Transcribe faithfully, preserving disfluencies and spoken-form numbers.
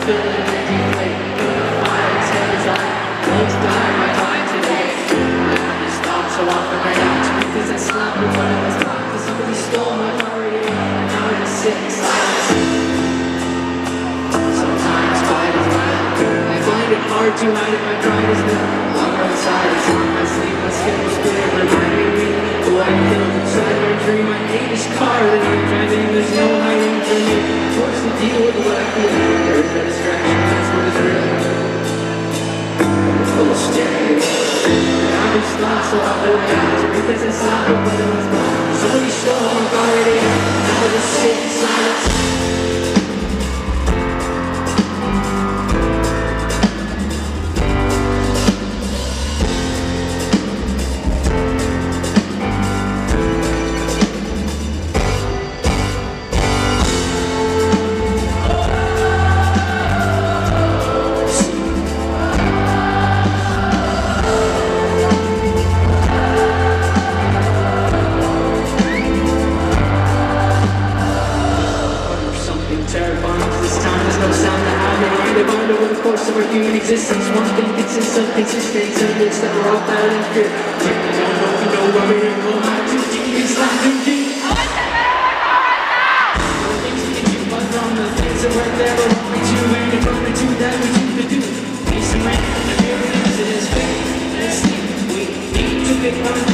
feeling it deflate. The fire's head is on. Let's die, my time today. I have this thought so often right out to me, cause I slapped with one of those thoughts. Cause somebody stole my car radio, and now I just sit in silence. Sometimes quiet is violent. I find it hard to hide it, my pride is new. I'm outside, it's on my sleep, my schedule's clear, reminding me who I killed inside my dream. I hate this car that I'm driving, there's no hiding from me. Forced to deal with what I feel. There is no distraction, that's what is real. Full of stereo. Now these thoughts will have no answer, because I saw it when it was gone. Somebody stole my car radio, now I just sit in silence. Over the course of our human existence, one thing consists of consistent evidence that we're all bad and fear. Take me down, don't you know where we're going? I'm too deep, it's not too deep. I want to right now! The things we can do, but from the things that weren't there, but only two, and it's only two that we choose to do. Peace and rain, and the fear of it is fate, and it's sleep. We need to pick one.